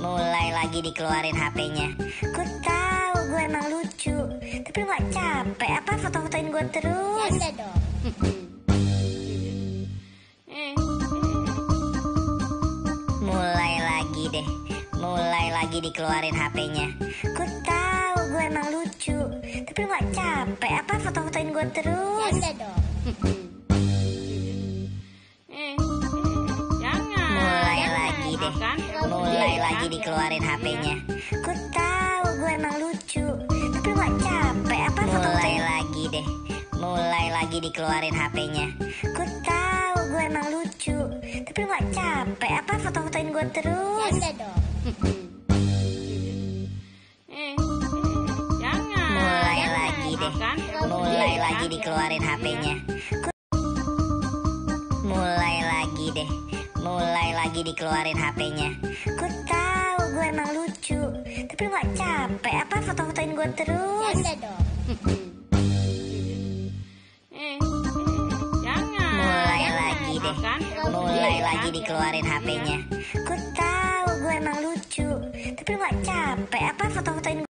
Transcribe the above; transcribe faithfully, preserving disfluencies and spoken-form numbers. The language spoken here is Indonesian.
mulai lagi dikeluarin H P-nya. Ku tahu gue emang lucu, tapi lu gak capek apa foto-fotoin gue terus? Janda dong. Mulai lagi deh, mulai lagi dikeluarin H P-nya. Ku tahu gue emang lucu, tapi lu gak capek apa foto-fotoin gue terus? Janda dong. Mulai lagi deh, mulai lagi dikeluarin H P-nya. Ku tahu gue emang lucu, tapi lu gak capek apa mulai lagi deh, mulai lagi dikeluarin H P-nya. Ku tahu gue emang lucu, tapi lu gak capek apa foto-fotoin gue terus? Janda dong. Mulai lagi deh, mulai lagi dikeluarin H P-nya. Ku- Mulai lagi deh, mulai lagi dikeluarin H P-nya. Ku tahu gue emang lucu, tapi lu gak capek apa foto-fotoin gue terus? Janda dong. Mulai lagi deh, mulai lagi dikeluarin H P-nya. Ku tahu gue emang lucu, tapi lu gak capek apa foto-fotoin